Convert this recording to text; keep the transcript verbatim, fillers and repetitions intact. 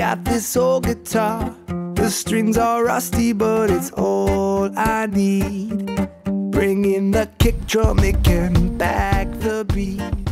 got this old guitar. The strings are rusty, but it's all I need. Bring in the kick drum, it can back the beat.